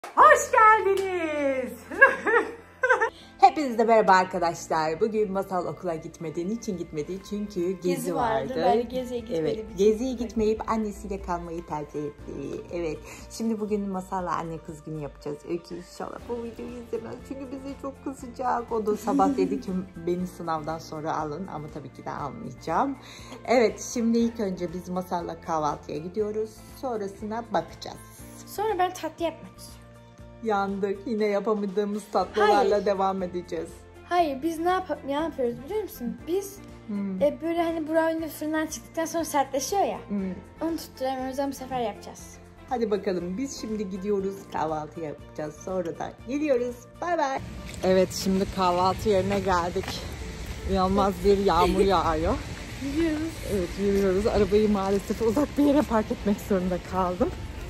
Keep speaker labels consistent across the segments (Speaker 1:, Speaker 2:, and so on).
Speaker 1: Hoş geldiniz. Hepinize merhaba arkadaşlar. Bugün Masal okula niçin gitmedi? Çünkü gezi vardı.
Speaker 2: Ben geziye gitmedim.
Speaker 1: Evet, geziye gitmeyip annesiyle kalmayı tercih etti. Evet, şimdi bugün Masal'la anne kız günü yapacağız. Öykü inşallah bu videoyu izlemez. Çünkü bizi çok kızacak. O da sabah dedi ki beni sınavdan sonra alın ama tabii ki de almayacağım. Evet, şimdi ilk önce biz Masal'la kahvaltıya gidiyoruz. Sonrasına bakacağız.
Speaker 2: Sonra ben tatlı yapmak istiyorum.
Speaker 1: Yandık. Yine yapamadığımız tatlılarla devam edeceğiz.
Speaker 2: Hayır, biz ne yapıyoruz biliyor musun? Biz böyle hani brownie fırından çıktıktan sonra sertleşiyor ya. Onu tutturamıyoruz ama bu sefer yapacağız.
Speaker 1: Hadi bakalım, biz şimdi gidiyoruz, kahvaltı yapacağız. Sonra da geliyoruz. Bay bay. Evet, şimdi kahvaltı yerine geldik. İnanılmaz bir yağmur yağıyor.
Speaker 2: Yürüyoruz.
Speaker 1: Evet, yürüyoruz. Arabayı maalesef uzak bir yere park etmek zorunda kaldım.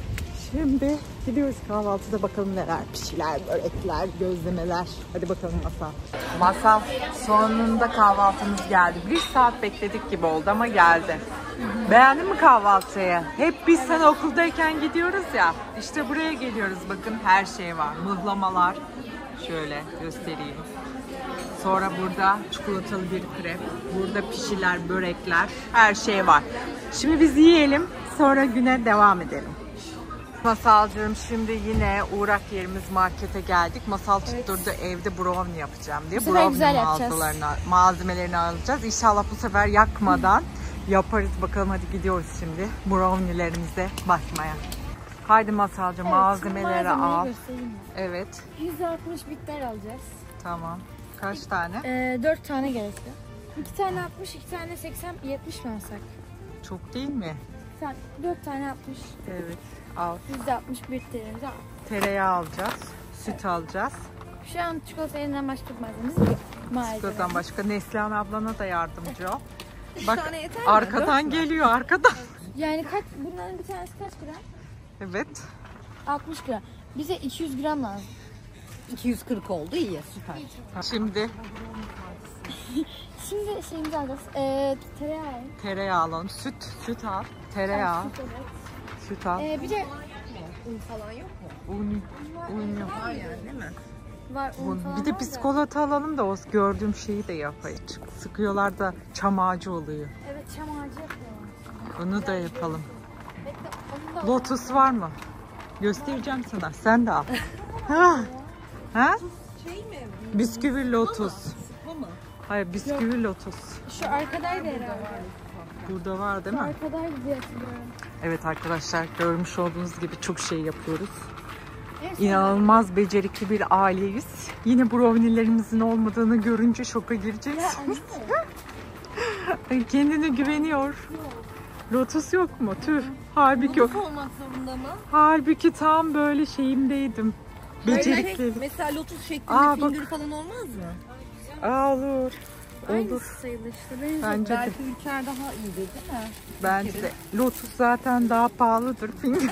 Speaker 1: Şimdi gidiyoruz kahvaltıda, bakalım neler pişiler, börekler, gözlemeler. Hadi bakalım Masal. Masal, sonunda kahvaltımız geldi. 1 saat bekledik gibi oldu ama geldi. Beğendin mi kahvaltıyı? Hep biz sana okuldayken gidiyoruz ya. İşte buraya geliyoruz, bakın her şey var. Mıhlamalar. Şöyle göstereyim. Sonra burada çikolatalı bir krep. Burada pişiler, börekler, her şey var. Şimdi biz yiyelim, sonra güne devam edelim. Masalcığım, şimdi yine uğrak yerimiz markete geldik. Masal tutturdu evde brownie yapacağım diye. Brownie malzemelerini alacağız. İnşallah bu sefer yakmadan yaparız. Bakalım, hadi gidiyoruz şimdi brownie'lerimize bakmaya. Haydi Masalcığım, malzemeleri al. Evet.
Speaker 2: 160 bitter alacağız.
Speaker 1: Tamam. Kaç tane?
Speaker 2: 4 tane gerekiyor. 2 tane 60, 2 tane 80, 70 mi alsak?
Speaker 1: Çok değil mi?
Speaker 2: 4 tane 60.
Speaker 1: Evet. Al.
Speaker 2: %60 bitterimizi al.
Speaker 1: Tereyağı alacağız. Süt alacağız.
Speaker 2: Şu an çikolata elinden başka bir malzememiz yok.
Speaker 1: Çikolatadan başka. Neslihan ablana da yardımcı ol. Bak,
Speaker 2: tane yeter mi?
Speaker 1: arkadan geliyor, arkadan.
Speaker 2: Yani bunların bir tanesi kaç gram?
Speaker 1: Evet.
Speaker 2: 60 gram. Bize 200 gram lazım.
Speaker 3: 240 oldu, iyi, süper.
Speaker 1: Şimdi
Speaker 2: şeyimizi alacağız. Tereyağı.
Speaker 1: tereyağı alalım. Süt al. Tereyağı.
Speaker 2: Süt, evet.
Speaker 1: Süt al.
Speaker 2: Bir de
Speaker 3: Un falan yok mu?
Speaker 1: Un yok.
Speaker 3: Var yani, değil mi?
Speaker 2: var un falan
Speaker 1: Bir de
Speaker 2: var da.
Speaker 1: biskolata alalım da o gördüğüm şeyi de yapayım. Sıkıyorlar da çam ağacı oluyor.
Speaker 2: Evet, çam ağacı yapıyorlar.
Speaker 1: Onu da yapalım.
Speaker 2: Bekle, onu da
Speaker 1: Lotus var mı? Göstereceğim sana. Sen de al. Ha?
Speaker 3: Şey mi?
Speaker 1: Bisküvi lotus.
Speaker 3: Sıkma mı?
Speaker 1: Hayır, bisküvi lotus.
Speaker 2: Şu arkadaydı herhalde.
Speaker 1: Burada var değil mi?
Speaker 2: Arkadaydı diye hatırlıyorum.
Speaker 1: Evet arkadaşlar, görmüş olduğunuz gibi çok şey yapıyoruz.
Speaker 2: Evet,
Speaker 1: İnanılmaz becerikli bir aileyiz. Yine brownie'lerimizin olmadığını görünce şoka gireceksiniz. Kendine güveniyor. Lotus yok mu? Tüh. Halbuki yok.
Speaker 3: Lotus olmak zorunda mı?
Speaker 1: Halbuki tam böyle şeyimdeydim. Becerikli.
Speaker 3: Mesela lotus şeklinde
Speaker 1: Aa,
Speaker 3: fingir falan olmaz mı?
Speaker 1: Olur.
Speaker 2: aynısı
Speaker 1: Olur.
Speaker 2: sayılır işte.
Speaker 1: Bence de.
Speaker 3: Belki ülkeler daha iyidir, değil mi?
Speaker 1: Bence de. Lotus zaten daha pahalıdır. Finger.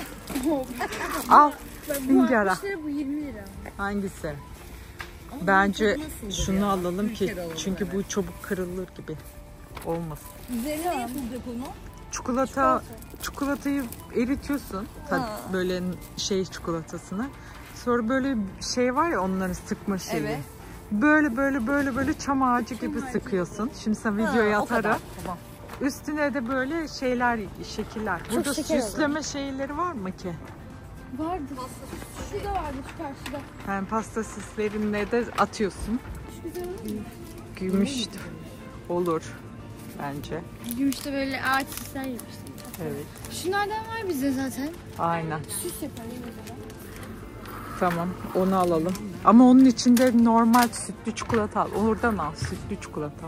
Speaker 1: Al. Finger al.
Speaker 2: Bu 60 lira, bu 20 lira.
Speaker 1: Hangisi?
Speaker 3: Ama
Speaker 1: Bence
Speaker 3: tadı nasıldır
Speaker 1: şunu
Speaker 3: ya?
Speaker 1: alalım ki
Speaker 3: Ülker alalım
Speaker 1: çünkü
Speaker 3: evet.
Speaker 1: bu çabuk kırılır gibi olmasın.
Speaker 3: Üzerine ne yapılacak onu?
Speaker 1: Çikolatayı eritiyorsun. Böyle çikolatasını. Sonra böyle şey var ya, onların sıkma şeyi.
Speaker 3: Evet.
Speaker 1: Böyle çam ağacı gibi sıkıyorsun. Şimdi sen videoya
Speaker 3: o kadar.
Speaker 1: atarım.
Speaker 3: Tamam.
Speaker 1: Üstüne de böyle şekiller. Burada
Speaker 2: şeker
Speaker 1: süsleme şeyleri var mı ki?
Speaker 2: Vardı. Şurada vardı, şu karşıda.
Speaker 1: Yani pasta süslerine de atıyorsun.
Speaker 2: Şu güzel olur mu?
Speaker 1: Gümüş olur bence.
Speaker 2: Gümüşte böyle ağaç süsler yapmıştım.
Speaker 1: Evet.
Speaker 2: Şunlardan var bizde zaten.
Speaker 1: Aynen.
Speaker 2: Süs yaparız mesela.
Speaker 1: Tamam, onu alalım. Ama onun içinde normal sütlü çikolata al. Oradan al, sütlü çikolata.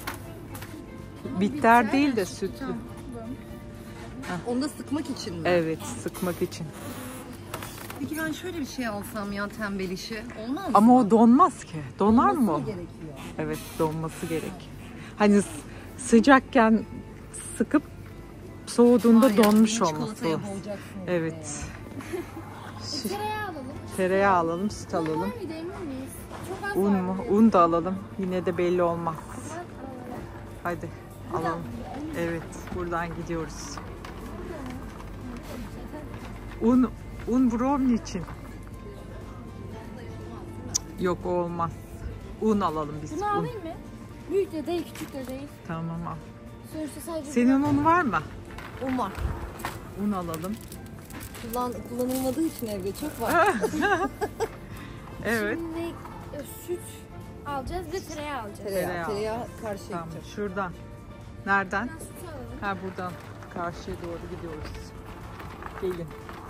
Speaker 1: Bitter değil de sütlü.
Speaker 2: Tamam.
Speaker 3: Onu da sıkmak için mi?
Speaker 1: Evet, sıkmak için.
Speaker 3: Peki ben şöyle bir şey alsam ya, tembel işi. Olmaz mı?
Speaker 1: Ama o donmaz ki. Donar mı o?
Speaker 3: Olması gerekiyor.
Speaker 1: Evet, donması gerek. Hani sıcakken sıkıp soğuduğunda
Speaker 3: Hayır,
Speaker 1: donmuş
Speaker 3: çikolataya
Speaker 1: olması.
Speaker 3: boğacaksın.
Speaker 1: Evet.
Speaker 2: Tereyağı alalım.
Speaker 1: Tereyağı alalım, süt
Speaker 2: Var
Speaker 1: alalım.
Speaker 2: mıydı, emin miyiz? Çok az
Speaker 1: Un
Speaker 2: vardı.
Speaker 1: mu? Un da alalım. Yine de belli olmaz. Hadi alalım. Evet, buradan gidiyoruz. Un brownie için. Yok o olmaz. Un alalım biz.
Speaker 2: Bunu
Speaker 1: Un.
Speaker 2: alayım mı? Büyük de değil, küçük de değil.
Speaker 1: Tamam al.
Speaker 2: Sonuçta sadece...
Speaker 1: Senin un var mı?
Speaker 3: Un var.
Speaker 1: Un alalım.
Speaker 3: Kullanılmadığı için evde çok var.
Speaker 1: Evet.
Speaker 2: Şimdi süt alacağız ve tereyağı alacağız.
Speaker 3: Tereyağı karşıya
Speaker 1: Tamam.
Speaker 3: gidecek.
Speaker 1: Şuradan. Nereden?
Speaker 2: Ben sütü alalım.
Speaker 1: Ha buradan. Karşıya doğru gidiyoruz. Gelin.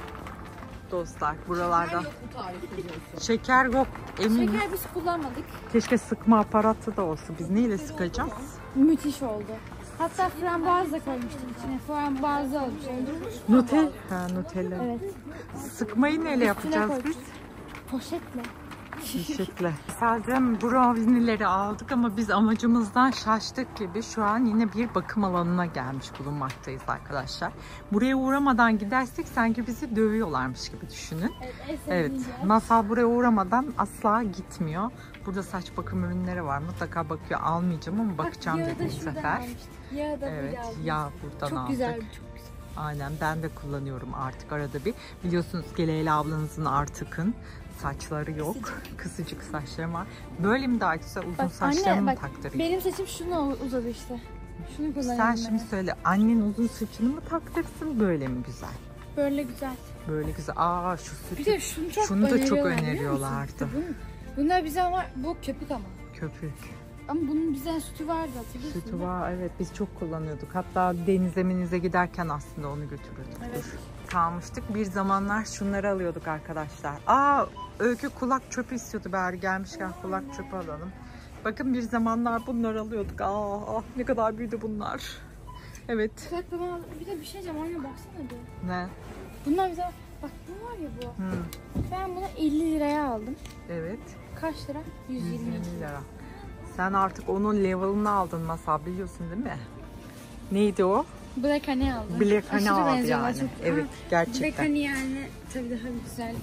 Speaker 1: Dostlar buralardan.
Speaker 3: Yok bu tarifte diyorsun.
Speaker 1: Şeker yok. Eminim.
Speaker 2: Şeker biz kullanmadık.
Speaker 1: Keşke sıkma aparatı da olsa. Biz neyle sıkacağız?
Speaker 2: Müthiş oldu. Hatta frambuaz da koymuştuk içine. Frambuaz da olmuş.
Speaker 1: Nutella. Ha Nutella.
Speaker 2: Evet.
Speaker 1: Sıkmayı neyle yapacağız
Speaker 2: koyduk.
Speaker 1: biz?
Speaker 2: Poşetle.
Speaker 1: Teşekkürler. Sadece brownie'leri aldık ama biz amacımızdan şaştık gibi şu an yine bir bakım alanına gelmiş bulunmaktayız arkadaşlar. Buraya uğramadan gidersek sanki bizi dövüyorlarmış gibi düşünün. Evet. Masal buraya uğramadan asla gitmiyor. Burada saç bakım ürünleri var. Mutlaka bakıyor. Almayacağım ama bakacağım dedim bu sefer.
Speaker 2: Yağı da
Speaker 1: Evet.
Speaker 2: böyle aldım.
Speaker 1: Yağ buradan
Speaker 2: Çok
Speaker 1: aldık.
Speaker 2: güzel, çok güzel.
Speaker 1: Aynen ben de kullanıyorum artık arada bir. Biliyorsunuz ki Leyla ablanızın artıkın saçları yok. Kısıcık saçları var. Böyle mi daha güzel uzun
Speaker 2: Bak
Speaker 1: saçlarımı
Speaker 2: anne
Speaker 1: mı
Speaker 2: bak
Speaker 1: taktırayım?
Speaker 2: benim saçım şuna uzadı işte. Şunu kullanıyorum
Speaker 1: Sen
Speaker 2: ben.
Speaker 1: şimdi söyle annen uzun saçını mı taktırsın böyle mi güzel?
Speaker 2: Böyle güzel.
Speaker 1: Böyle güzel. Aa şu
Speaker 2: Bir
Speaker 1: sütü.
Speaker 2: de şunu çok
Speaker 1: Şunu da çok
Speaker 2: öneriyorlar, biliyor musun?
Speaker 1: öneriyorlardı.
Speaker 2: Bunlar bize ama bu köpük ama.
Speaker 1: Köpük.
Speaker 2: Ama bunun bize sütü vardı hatırlıyorsun.
Speaker 1: Sütü var evet biz çok kullanıyorduk. Hatta denize menize giderken aslında onu götürüyorduk.
Speaker 2: Evet.
Speaker 1: Kalmıştık. Bir zamanlar şunları alıyorduk arkadaşlar. Aa Öykü kulak çöpü istiyordu bari gelmişken kulak çöpü alalım. Bakın bir zamanlar bunları alıyorduk. Aa ne kadar büyüdü bunlar. Evet.
Speaker 2: Bak bana bir de bir şey diyeceğim anne baksana bir.
Speaker 1: Ne?
Speaker 2: Bunlar bize bak bu var ya bu. Ben bunu 50 liraya aldım.
Speaker 1: Evet.
Speaker 2: Kaç lira? 120
Speaker 1: 120 lira. Sen artık onun level'ını aldın Masal biliyorsun değil mi? Neydi o?
Speaker 2: Black Honey aldım.
Speaker 1: Black Honey
Speaker 2: Aşırı
Speaker 1: aldı
Speaker 2: benziyorlar,
Speaker 1: yani.
Speaker 2: çok-
Speaker 1: Evet
Speaker 2: Ama
Speaker 1: gerçekten.
Speaker 2: Black Honey yani tabii daha güzel yani.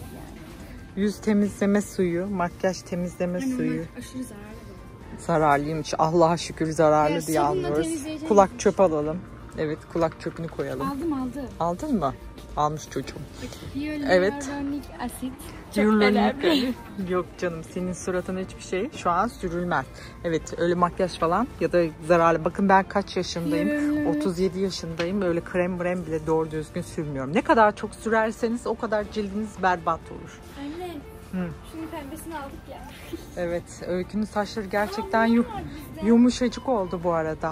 Speaker 1: Yüz temizleme suyu, makyaj temizleme
Speaker 2: Hani
Speaker 1: suyu.
Speaker 2: onlar aşırı zararlı.
Speaker 1: Zararlıymış. Allah'a şükür zararlı
Speaker 2: Ya,
Speaker 1: diye
Speaker 2: sabunla
Speaker 1: almıyoruz.
Speaker 2: temizleyeceğim.
Speaker 1: Kulak çöp alalım. Evet kulak çöpünü koyalım.
Speaker 2: Aldım.
Speaker 1: Aldın mı? Almış çocuğum.
Speaker 2: Hyaluronik
Speaker 1: Evet.
Speaker 2: asit.
Speaker 1: Hyaluronik. Yok canım senin suratına hiçbir şey şu an sürülmez. Evet öyle makyaj falan ya da zararlı. Bakın ben kaç yaşındayım?
Speaker 2: Hyaluronik.
Speaker 1: 37 yaşındayım. Öyle krem bile doğru düzgün sürmüyorum. Ne kadar çok sürerseniz o kadar cildiniz berbat olur.
Speaker 2: Anne.
Speaker 1: Hı.
Speaker 2: Şunun pembesini aldık ya.
Speaker 1: Evet Öykü'nün saçları gerçekten
Speaker 2: Bunlar var bizde.
Speaker 1: yumuşacık oldu bu arada.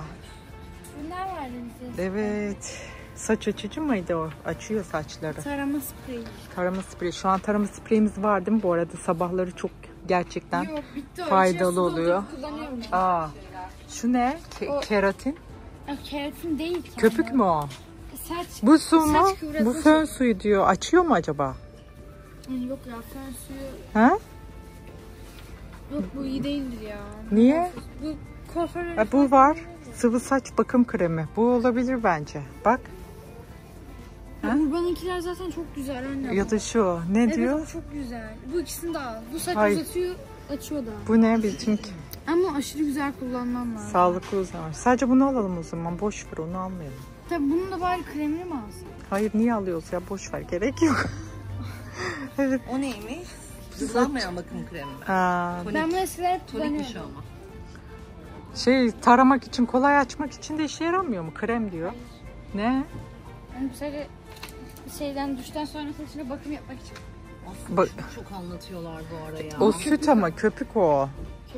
Speaker 2: Bunlar var bizde.
Speaker 1: Evet. Saç açıcı mıydı o? Açıyor saçları.
Speaker 2: Tarama spreyi.
Speaker 1: Tarama spreyi. Şu an tarama spreyimiz var değil mi? Bu arada sabahları çok gerçekten
Speaker 2: Yok bitti o.
Speaker 1: faydalı
Speaker 2: İçine su
Speaker 1: oluyor.
Speaker 2: doldurup kullanıyorum.
Speaker 1: Aa. Şu ne?
Speaker 2: O-
Speaker 1: Keratin.
Speaker 2: Keratin değil ki.
Speaker 1: Köpük
Speaker 2: ama.
Speaker 1: mü o?
Speaker 2: Saç.
Speaker 1: Bu su mu?
Speaker 2: Saç kıvrası
Speaker 1: Bu fön suyu diyor. Açıyor mu acaba?
Speaker 2: Yok ya fön suyu.
Speaker 1: Ha?
Speaker 2: Yok bu iyi değildir ya.
Speaker 1: Niye?
Speaker 2: Bu kuaför.
Speaker 1: Ha, bu var. Sıvı saç bakım kremi. Bu olabilir bence. Bak. Ha?
Speaker 2: Urban'ınkiler zaten çok güzel anne.
Speaker 1: Ya da şu. Ne
Speaker 2: Evet
Speaker 1: diyor?
Speaker 2: bu çok güzel. Bu ikisini de al. Bu saç
Speaker 1: Hayır.
Speaker 2: uzatıyor, açıyor da.
Speaker 1: Bu ne? Bizimki.
Speaker 2: Ama aşırı güzel kullanmam lazım.
Speaker 1: Sağlıklı uzun. Sadece bunu alalım o zaman. Boş ver onu almayalım.
Speaker 2: Tabii bunun da bari kremini mi alsın?
Speaker 1: Hayır niye alıyoruz ya? Boş ver. Gerek yok. Evet.
Speaker 3: O neymiş? Kullanmayan bakım kremi.
Speaker 1: Aa,
Speaker 3: Tonik.
Speaker 2: Ben bunu eskiden hep
Speaker 3: Tonikmiş
Speaker 2: kullanıyorum.
Speaker 3: ama.
Speaker 1: şey taramak için kolay açmak için de işe yaramıyor mu? Krem diyor. Ne?
Speaker 2: Yani bu sadece şeyden duştan sonra saçına bakım yapmak için.
Speaker 3: Aslında
Speaker 1: Bak-
Speaker 3: çok anlatıyorlar bu ara ya.
Speaker 1: O süt ama köpük o.
Speaker 3: Aa,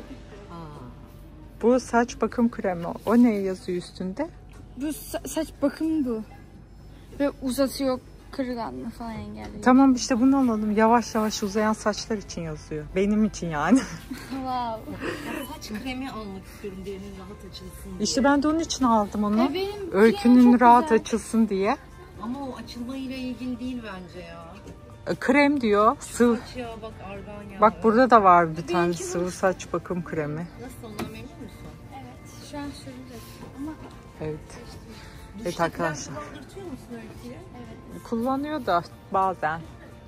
Speaker 1: Bu saç bakım kremi. O ne yazıyor üstünde?
Speaker 2: Bu saç bakımı bu. Ve uzatıyor, kırılanlığı falan engelliyor.
Speaker 1: Tamam işte bunu alalım. Yavaş yavaş uzayan saçlar için yazıyor. Benim için yani.
Speaker 2: Wow.
Speaker 3: saç kremi almak istiyorum diğerinin rahat açılsın diye.
Speaker 1: İşte ben de onun için aldım onu.
Speaker 2: Benim
Speaker 1: Öykünün
Speaker 2: çok
Speaker 1: rahat
Speaker 2: güzel.
Speaker 1: açılsın diye.
Speaker 3: Ama o açılmayla ilgili değil bence ya.
Speaker 1: Krem diyor. Sıvı.
Speaker 3: Saç yağı bak argan yağı.
Speaker 1: Bak burada da var bir tane
Speaker 2: Benimki bu.
Speaker 1: sıvı saç bakım kremi.
Speaker 3: Nasıl ondan memnun musun?
Speaker 2: Evet, şu an sürülecek. Ama
Speaker 1: Evet. Evet
Speaker 3: Duşta
Speaker 1: arkadaşlar.
Speaker 3: krem kullandırtıyor musun Öykü'ye?
Speaker 1: Kullanıyor da bazen.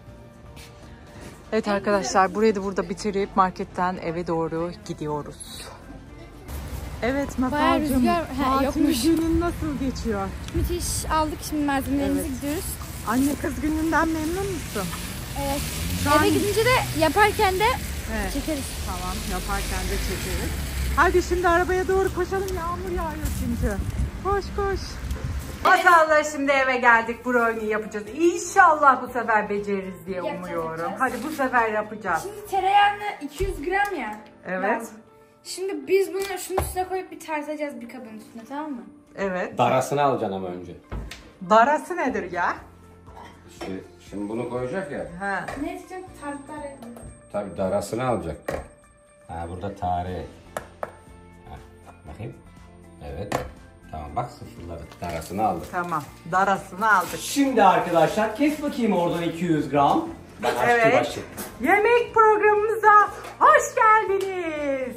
Speaker 1: Evet arkadaşlar burayı da burada bitirip marketten eve doğru gidiyoruz. Evet
Speaker 2: Bayağı
Speaker 1: Mafalcığım.
Speaker 2: rüzgar yokmuş.
Speaker 1: Günün nasıl geçiyor?
Speaker 2: Müthiş. Aldık şimdi malzemelerimizi
Speaker 1: Evet.
Speaker 2: gidiyoruz.
Speaker 1: Anne kız gününden memnun musun?
Speaker 2: Evet.
Speaker 1: Şu an-
Speaker 2: Eve gidince de yaparken de
Speaker 1: Evet.
Speaker 2: Çekeriz.
Speaker 1: Tamam, yaparken de çekeriz. Hadi şimdi arabaya doğru koşalım, yağmur yağıyor çünkü. Koş koş. Masallar şimdi eve geldik, brownie yapacağız. İnşallah bu sefer beceririz diye umuyorum.
Speaker 2: Yapacağız.
Speaker 1: Hadi bu sefer yapacağız.
Speaker 2: Şimdi tereyağını 200 gram ya.
Speaker 1: Evet.
Speaker 2: lazım. Şimdi biz bunu şunun üstüne koyup bir tartacağız bir kabın üstüne, tamam mı?
Speaker 1: Evet.
Speaker 4: Darasını alacaksın ama önce.
Speaker 1: Darası nedir ya?
Speaker 4: İşte şimdi bunu koyacak ya.
Speaker 1: Ha.
Speaker 2: Ne diyeceğim? Tartar.
Speaker 4: Tabii darasını alacak. Ha burada tarih. Ha, bakayım. Evet. Tamam bak sıfırladı. Darasını aldık.
Speaker 1: Tamam. Darasını aldık.
Speaker 4: Şimdi arkadaşlar kes bakayım oradan 200 gram. Ben aşçı
Speaker 1: Evet.
Speaker 4: başı.
Speaker 1: Yemek programımıza hoş geldiniz.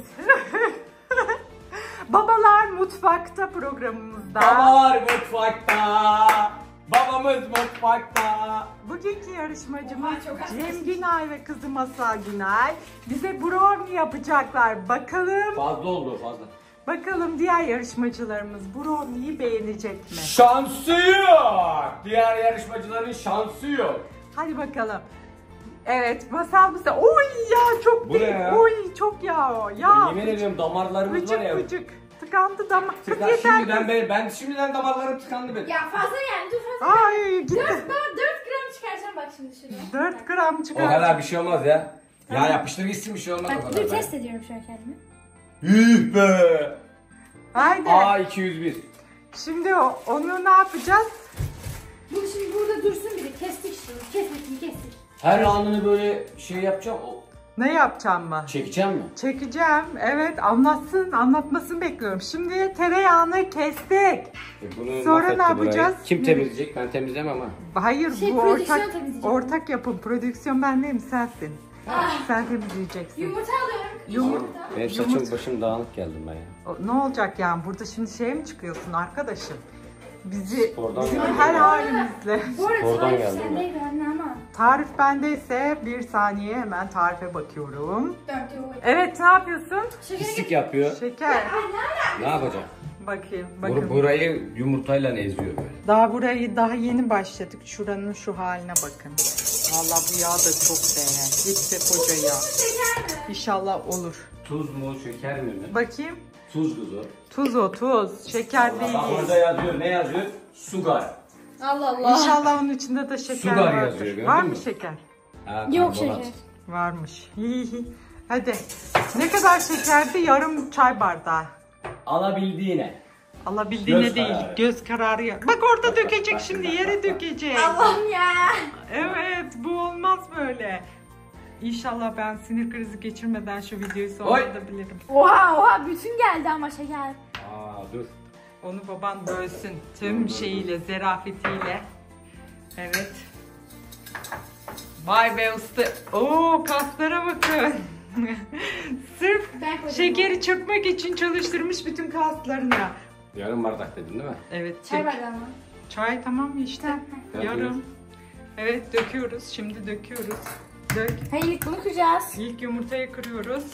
Speaker 1: Babalar Mutfakta programımızda.
Speaker 4: Babalar mutfakta. Babamız mutfakta.
Speaker 1: Bugünkü yarışmacımız Cem Günay ve kızı Masal Günay bize brownie yapacaklar.
Speaker 4: Fazla oldu fazla.
Speaker 1: Bakalım diğer yarışmacılarımız brownie'yi beğenecek mi?
Speaker 4: Şansı yok. Diğer yarışmacıların şansı yok.
Speaker 1: Hadi bakalım. Evet, Masal bize. Oy ya çok
Speaker 4: Bu ne
Speaker 1: değil.
Speaker 4: ya?
Speaker 1: Oy çok ya o. Ya
Speaker 4: Yemin ediyorum damarlarımız var ya.
Speaker 1: Vıcık vıcık. Tıkandı damar. Kız
Speaker 4: Tıkan,
Speaker 1: yeter.
Speaker 4: ben şimdiden damarlarım tıkandı benim.
Speaker 2: Ya fazla yani, dur fazla.
Speaker 1: Ay gitti.
Speaker 2: 4 gram çıkaracağım bak şimdi şuraya.
Speaker 1: 4 gram
Speaker 4: O
Speaker 1: çıkar.
Speaker 4: kadar bir şey olmaz ya. Ya yapıştır gitsin bir şey olmaz o
Speaker 2: Bak
Speaker 4: kadar.
Speaker 2: dur
Speaker 4: be.
Speaker 2: test ediyorum şu an kendimi.
Speaker 4: Yuh be.
Speaker 1: Haydi.
Speaker 4: Aa 201.
Speaker 1: Şimdi onu ne yapacağız?
Speaker 2: Bu şimdi burada dursun biri. Kestik şunu. Kestik.
Speaker 4: Her anını böyle şey yapacağım.
Speaker 1: Ne yapacağım mı?
Speaker 4: Çekeceğim mi?
Speaker 1: Çekeceğim. Evet, anlatmasını bekliyorum. Şimdi tereyağını kestik.
Speaker 4: Bunu
Speaker 1: Sonra ne
Speaker 4: mahvetti burayı.
Speaker 1: yapacağız?
Speaker 4: Kim temizleyecek? Ben temizlemem ha.
Speaker 1: Hayır,
Speaker 2: Şey,
Speaker 1: bu
Speaker 2: prodüksiyon
Speaker 1: ortak
Speaker 2: temizleyecek.
Speaker 1: ortak yapım. Prodüksiyon ben değilim, sensin. Sen temizleyeceksin.
Speaker 2: Yumurta alıyorum.
Speaker 1: Yumurta.
Speaker 4: Benim saçım başım dağınık geldim ben ya.
Speaker 1: Ne olacak yani? Burada şimdi şeye mi çıkıyorsun arkadaşım? Bizim
Speaker 4: geldim.
Speaker 1: her halimizle.
Speaker 2: Bu arada
Speaker 4: Oradan
Speaker 2: tarif
Speaker 4: geldi
Speaker 2: sendeydi anne ama.
Speaker 1: Tarif bendeyse bir saniye hemen tarife bakıyorum.
Speaker 2: 4 euro.
Speaker 1: Evet, ne yapıyorsun?
Speaker 4: Pislik yapıyor.
Speaker 1: Şeker.
Speaker 4: Ne yapacak?
Speaker 1: Bakayım, bakın.
Speaker 4: Burayı yumurtayla eziyor böyle.
Speaker 1: Daha yeni başladık. Şuranın şu haline bakın. Vallahi bu yağ da çok değer. Hepsi koca yağ.
Speaker 2: Şeker mi?
Speaker 1: İnşallah olur.
Speaker 4: Tuz mu şeker mi?
Speaker 1: Bakayım.
Speaker 4: Tuz kuzu.
Speaker 1: Tuz o tuz. Şeker değil.
Speaker 4: Bak orada yazıyor. Ne yazıyor? Sugar.
Speaker 2: Allah Allah.
Speaker 1: İnşallah onun içinde de şeker
Speaker 4: Sugar
Speaker 1: vardır.
Speaker 4: yazıyor, gördün
Speaker 1: Var
Speaker 4: mü?
Speaker 1: mı şeker?
Speaker 4: Ha,
Speaker 2: Yok
Speaker 4: karbonat.
Speaker 2: şeker.
Speaker 1: Varmış. Hadi. Ne kadar şekerdi? Yarım çay bardağı.
Speaker 4: Alabildiğine.
Speaker 1: Alabildiğine
Speaker 4: Göz
Speaker 1: değil.
Speaker 4: kararı.
Speaker 1: Göz kararı. Bak orada dökecek şimdi. Yere dökecek.
Speaker 2: Allah'ım ya.
Speaker 1: Evet, bu olmaz böyle. İnşallah ben sinir krizi geçirmeden şu videoyu
Speaker 4: Oy.
Speaker 1: sonlandırabilirim.
Speaker 2: Oha bütün geldi ama şeker.
Speaker 4: Aa dur.
Speaker 1: Onu baban bölsün. Tüm şeyiyle, zerafetiyle. Evet. Vay be usta. Oo, kaslara bakın. Sırf
Speaker 2: Ben koydum.
Speaker 1: şekeri çırpmak için çalıştırmış bütün kaslarını.
Speaker 4: Yarım bardak dedin değil mi?
Speaker 1: Evet.
Speaker 2: Çay bardağı mı?
Speaker 1: Çay tamam mı işte?
Speaker 4: Tamam.
Speaker 1: Yarım. Evet, döküyoruz. Şimdi döküyoruz. Dök.
Speaker 2: Hayır bunu kıracağız.
Speaker 1: İlk yumurtayı kırıyoruz.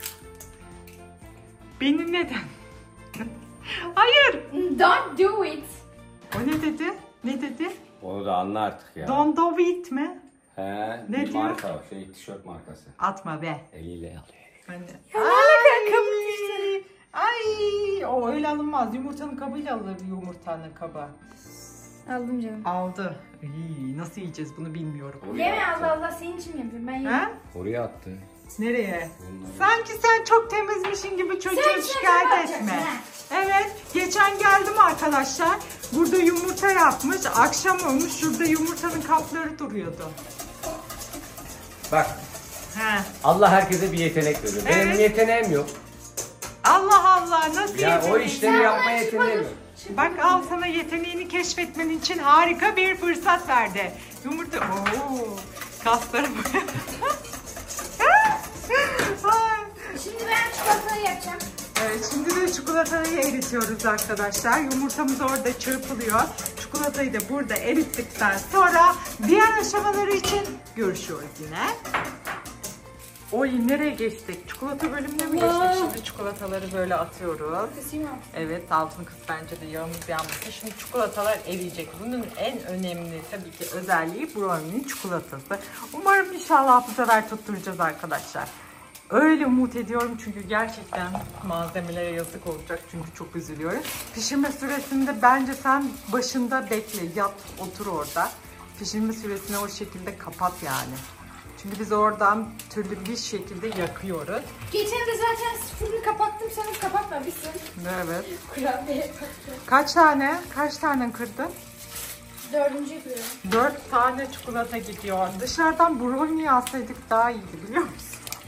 Speaker 1: Beni neden? Hayır.
Speaker 2: Don't do it.
Speaker 1: O ne dedi? Ne dedi?
Speaker 4: Onu da anla artık ya.
Speaker 1: Don't do it mi?
Speaker 4: He,
Speaker 1: Ne
Speaker 4: bir
Speaker 1: diyor?
Speaker 4: marka tişört markası.
Speaker 1: Atma be.
Speaker 4: Eliyle alıyor.
Speaker 1: Hani.
Speaker 2: Ay.
Speaker 1: Ay, o öyle alınmaz. Yumurtanın kabıyla alır yumurtanın kabı.
Speaker 2: Aldım canım.
Speaker 1: Aldı. İyi, nasıl yiyeceğiz bunu bilmiyorum.
Speaker 2: Yeme Allah Allah senin için mi yapıyorum ben yerim.
Speaker 1: Ha?
Speaker 4: Oraya attı.
Speaker 1: Nereye?
Speaker 4: Bunları.
Speaker 1: Sanki sen çok temizmişin gibi çocuğu
Speaker 2: Sen
Speaker 1: şikayet
Speaker 2: yapacaksın,
Speaker 1: etme.
Speaker 2: ha?
Speaker 1: Evet, geçen geldim arkadaşlar. Burada yumurta yapmış. Akşam olmuş. Şurada yumurtanın kapları duruyordu.
Speaker 4: Bak
Speaker 1: He.
Speaker 4: Allah herkese bir yetenek veriyor. Benim
Speaker 1: Evet.
Speaker 4: yeteneğim yok.
Speaker 1: Allah Allah, nasıl
Speaker 4: Ya o
Speaker 1: yeteneğin?
Speaker 4: işleri yapma yeteneğim yok.
Speaker 1: Bak al, sana yeteneğini keşfetmen için harika bir fırsat verdi. Yumurta... Oo, kasları böyle. Ay.
Speaker 2: Şimdi ben çikolatayı yapacağım.
Speaker 1: Evet, şimdi de çikolatayı eritiyoruz arkadaşlar. Yumurtamız orada çırpılıyor. Çikolatayı da burada erittikten sonra diğer aşamaları için görüşüyoruz yine. Oy, nereye geçtik? Çikolata bölümüne mi geçtik? Şimdi çikolataları böyle atıyoruz.
Speaker 2: Kısayım mı?
Speaker 1: Evet, altını kıs, bence de yağımız yanmasın. Şimdi çikolatalar eriyecek. Bunun en önemli tabii ki özelliği brownie'nin çikolatası. Umarım inşallah bu sefer tutturacağız arkadaşlar. Öyle umut ediyorum çünkü gerçekten malzemelere yazık olacak çünkü çok üzülüyorum. Pişirme süresinde bence sen başında bekle, yat, otur orada. Pişirme süresini o şekilde kapat yani. Çünkü biz oradan türlü bir şekilde yakıyoruz.
Speaker 2: Geçen de zaten fırını kapattım, sen kapatmamışsın.
Speaker 1: Evet.
Speaker 2: Kurabiye kattım.
Speaker 1: Kaç tane kırdın?
Speaker 2: 4. kırıyorum.
Speaker 1: 4 tane çikolata gidiyor. Dışarıdan brownie alsaydık daha iyiydi biliyor musun?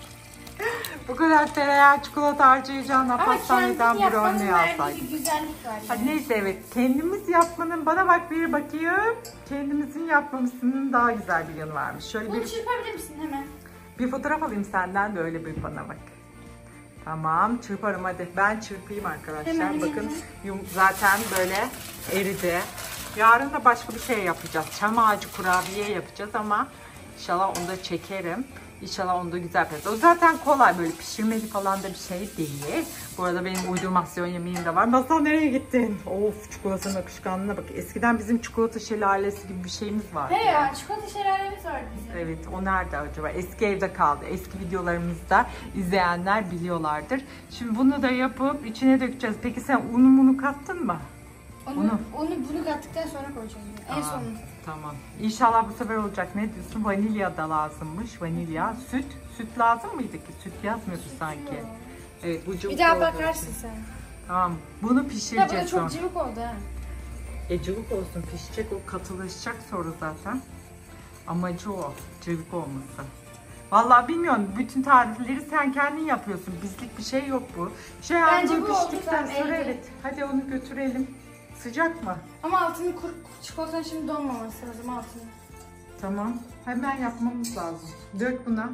Speaker 1: Bu kadar tereyağı çikolata harcayacağına pastaneden brownie alsaydık.
Speaker 2: Bir güzellik var.
Speaker 1: Hadi neyse evet. Kendimiz yapmanın, bana bak bir bakayım. Kendimizin yapmamızın daha güzel bir yanı varmış. Şöyle
Speaker 2: Bunu çırpabilir misin hemen?
Speaker 1: bir fotoğraf alayım senden de öyle bir bana bak. Tamam çırparım hadi. Ben çırpayım arkadaşlar.
Speaker 2: Hemen,
Speaker 1: Bakın
Speaker 2: hemen.
Speaker 1: zaten böyle eridi. Yarın da başka bir şey yapacağız. Çam ağacı kurabiye yapacağız ama inşallah onu da çekerim. İnşallah onu da güzel yaparız. O zaten kolay, böyle pişirmeli falan da bir şey değil. Bu arada benim uydurmasyon yemeğim de var. Masal nereye gittin? Of çikolatanın akışkanlığına bak. Eskiden bizim çikolata şelalesi gibi bir şeyimiz vardı.
Speaker 2: He ya, çikolata şelalemiz vardı bizim.
Speaker 1: Evet, o nerede acaba? Eski evde kaldı. Eski videolarımızda izleyenler biliyorlardır. Şimdi bunu da yapıp içine dökeceğiz. Peki sen unu kattın mı?
Speaker 2: Bunu kattıktan sonra koyacağım. En sonunda.
Speaker 1: Tamam. İnşallah bu sefer olacak. Ne diyorsun? Vanilya da lazımmış. Vanilya. Süt lazım mıydı ki? Süt yazmıyordu sanki. Evet, bu cıvık
Speaker 2: Bir daha
Speaker 1: olduğu
Speaker 2: bakarsın
Speaker 1: için.
Speaker 2: sen.
Speaker 1: Tamam. Bunu
Speaker 2: Ya bu
Speaker 1: pişireceğiz
Speaker 2: da
Speaker 1: sonra.
Speaker 2: çok cıvık oldu ha.
Speaker 1: Cıvık olsun. Pişecek, o katılaşacak sonra zaten. Amacı o. Cıvık olması. Vallahi bilmiyorum. Bütün tarifleri sen kendin yapıyorsun. Bizlik bir şey yok bu.
Speaker 2: Bence bu oldu,
Speaker 1: piştikten
Speaker 2: tamam,
Speaker 1: sonra
Speaker 2: elde.
Speaker 1: evet. Hadi onu götürelim. Sıcak mı?
Speaker 2: Ama altını çikolatanın şimdi donmaması lazım altını.
Speaker 1: Tamam. Hemen yapmamız lazım. Dök buna.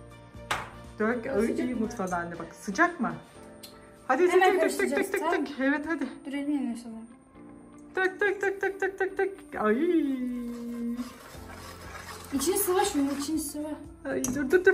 Speaker 1: Dök. İyi mutfağı anne bak. Sıcak mı? Hadi
Speaker 2: Hemen
Speaker 1: dök.
Speaker 2: karıştıracağız, tamam.
Speaker 1: Evet hadi.
Speaker 2: Dur elini yanıyor sanırım.
Speaker 1: Dök. Ay.
Speaker 2: İçini sıva şunu, içini sıva.
Speaker 1: Ay dur.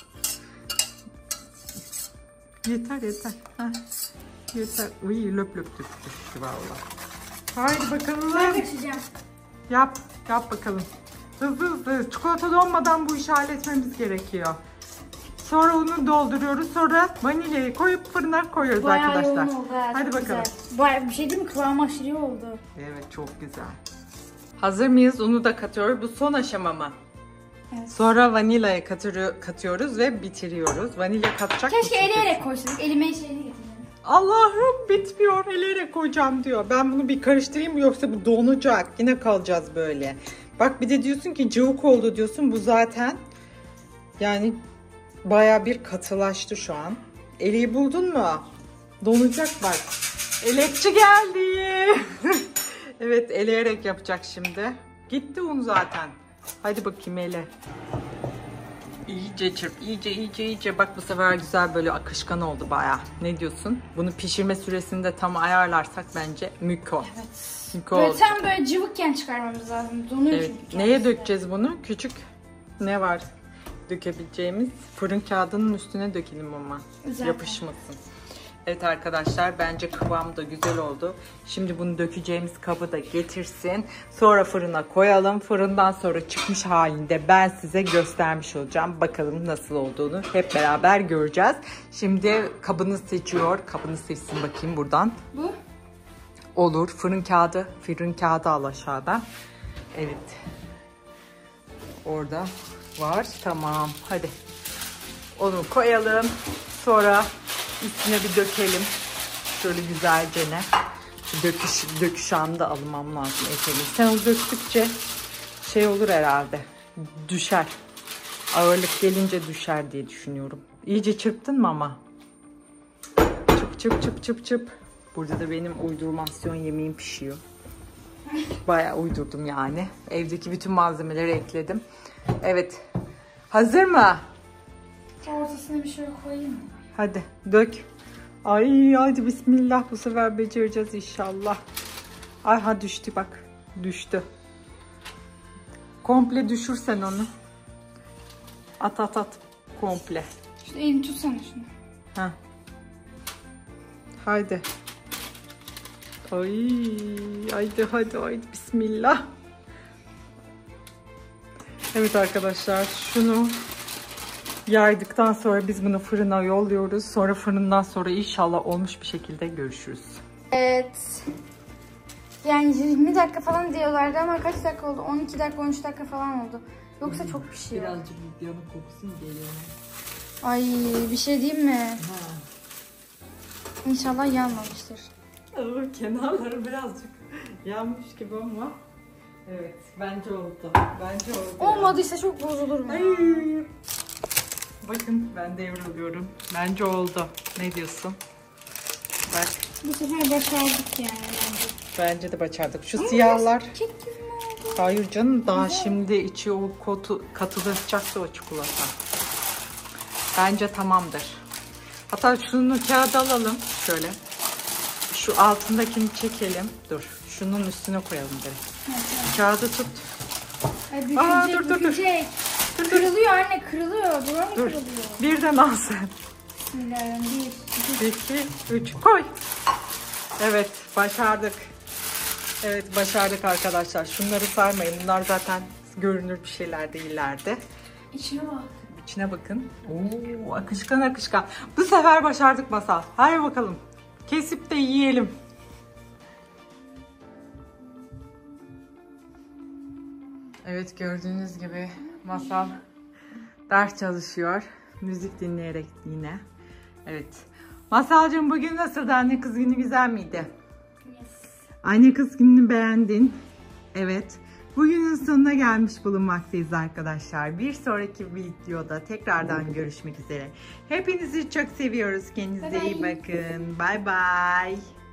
Speaker 1: Yeter. Heh. Yeter. Uy löp düştü valla. Haydi bakalım.
Speaker 2: Ben kaçacağım.
Speaker 1: Yap bakalım. Hızlı. Çikolata donmadan bu işi halletmemiz gerekiyor. Sonra onu dolduruyoruz. Sonra vanilyayı koyup fırına koyuyoruz arkadaşlar.
Speaker 2: Yoğun oldu ha,
Speaker 1: Hadi
Speaker 2: çok
Speaker 1: bakalım.
Speaker 2: güzel. Bayağı bir şey değil mi? Kıvamı aşırı iyi oldu.
Speaker 1: Evet çok güzel. Hazır mıyız? Unu da katıyoruz. Bu son aşama mı?
Speaker 2: Evet.
Speaker 1: Sonra vanilyayı katıyoruz ve bitiriyoruz. Vanilya katacak
Speaker 2: Keşke
Speaker 1: mısın?
Speaker 2: eleyerek koysaydık. Elime şeyini getirdim.
Speaker 1: Allah'ım bitmiyor. Eleyerek koyacağım diyor. Ben bunu bir karıştırayım mı yoksa bu donacak. Yine kalacağız böyle. Bak bir de diyorsun ki cıvık oldu diyorsun. Bu zaten yani baya bir katılaştı şu an. Eleği buldun mu? Donacak bak. Elekçi geldi. Evet eleyerek yapacak şimdi. Gitti un zaten. Hadi bakayım ele. İyice çırp. İyice. Bak bu sefer güzel böyle akışkan oldu baya. Ne diyorsun? Bunu pişirme süresini de tam ayarlarsak bence mükemmel.
Speaker 2: Evet.
Speaker 1: Mükemmel.
Speaker 2: Böyle tam böyle cıvıkken çıkarmamız lazım. Donuyor
Speaker 1: Evet.
Speaker 2: çünkü.
Speaker 1: Neye dökeceğiz bunu? Küçük ne var dökebileceğimiz? Fırın kağıdının üstüne dökelim ama.
Speaker 2: Zaten.
Speaker 1: Yapışmasın. Evet arkadaşlar bence kıvam da güzel oldu. Şimdi bunu dökeceğimiz kabı da getirsin. Sonra fırına koyalım. Fırından sonra çıkmış halinde ben size göstermiş olacağım. Bakalım nasıl olduğunu hep beraber göreceğiz. Şimdi kabını seçiyor. Kabını seçsin bakayım buradan.
Speaker 2: Bu?
Speaker 1: Olur. Fırın kağıdı al aşağıda. Evet. Orada var. Tamam. Hadi. Onu koyalım. Sonra üstüne bir dökelim. Şöyle güzelce ne. Döküş anında almam lazım. Etelim. Sen o döktükçe şey olur herhalde. Düşer. Ağırlık gelince düşer diye düşünüyorum. İyice çırptın mı ama? Çıp. Burada da benim uydurmasyon yemeğim pişiyor. Bayağı uydurdum yani. Evdeki bütün malzemeleri ekledim. Evet. Hazır mı?
Speaker 2: Ortasına bir şey koyayım mı?
Speaker 1: Hadi dök. Ay hadi bismillah, bu sefer becereceğiz inşallah. Ay ha düştü bak. Düştü. Komple düşürsen onu. At. Komple.
Speaker 2: Şu elini tutsana şunu.
Speaker 1: Heh. Haydi. Haydi bismillah. Evet arkadaşlar şunu Yaydıktan sonra biz bunu fırına yolluyoruz. Sonra fırından sonra inşallah olmuş bir şekilde görüşürüz.
Speaker 2: Evet. Yani 20 dakika falan diyorlardı ama kaç dakika oldu? 12 dakika, 13 dakika falan oldu. Yoksa çok pişiyor.
Speaker 1: Birazcık videonun kokusu geliyor.
Speaker 2: Ay bir şey diyeyim mi? İnşallah yanmamıştır.
Speaker 1: Kenarları birazcık yanmış gibi ama evet bence oldu. Bence oldu.
Speaker 2: Olmadıysa çok bozulur mu?
Speaker 1: Ay. Bakın ben devriliyorum. Bence oldu. Ne diyorsun? Bak.
Speaker 2: Bu sefer başardık yani bence.
Speaker 1: Bence de başardık. Şu siyahlar.
Speaker 2: Kek gibi mi oldu?
Speaker 1: Hayır canım daha şimdi içi o katılaşacaktı o çikolata. Bence tamamdır. Hatta şunu kağıda alalım şöyle. Şu altındakini çekelim. Dur. Şunun üstüne koyalım direkt.
Speaker 2: Evet.
Speaker 1: Kağıdı tut.
Speaker 2: Ay bükecek,
Speaker 1: Aa, dur.
Speaker 2: bükecek. Kırılıyor anne, kırılıyor. Duvara mı
Speaker 1: Dur.
Speaker 2: kırılıyor?
Speaker 1: Birden al sen.
Speaker 2: Bismillahirrahmanirrahim.
Speaker 1: 2, 3 koy. Evet başardık. Evet başardık arkadaşlar. Şunları saymayın. Bunlar zaten görünür bir şeyler değillerdi.
Speaker 2: İçine bak.
Speaker 1: İçine bakın. Oo, akışkan akışkan. Bu sefer başardık Masal. Hadi bakalım. Kesip de yiyelim. Evet gördüğünüz gibi Masal ders çalışıyor. Müzik dinleyerek yine. Evet. Masalcığım bugün nasıldı? Anne kız günü güzel miydi?
Speaker 2: Yes.
Speaker 1: Anne kız gününü beğendin. Evet. Bugünün sonuna gelmiş bulunmaktayız arkadaşlar. Bir sonraki videoda tekrardan görüşmek üzere. Hepinizi çok seviyoruz. Kendinize iyi bakın. Bye bye.